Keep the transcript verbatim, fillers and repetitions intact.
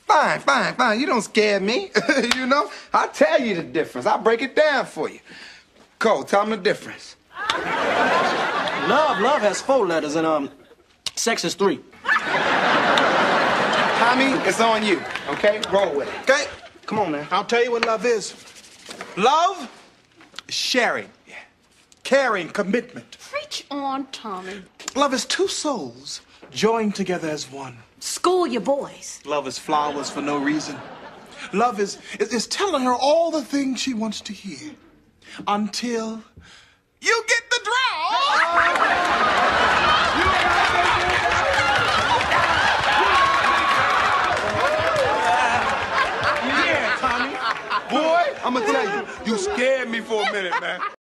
Fine, fine, fine. You don't scare me. You know? I'll tell you the difference. I'll break it down for you. Cole, tell them the difference. Love, love has four letters, and um, sex is three. Tommy, it's on you, okay? Roll with it. Okay? Come on, man. I'll tell you what love is. Love is sharing, yeah. Caring, commitment. Preach on, Tommy. Love is two souls joined together as one. School your boys. Love is flowers for no reason. Love is, is, is telling her all the things she wants to hear until you get the draw. Yeah, Tommy. Boy, I'm gonna tell you, you scared me for a minute, man.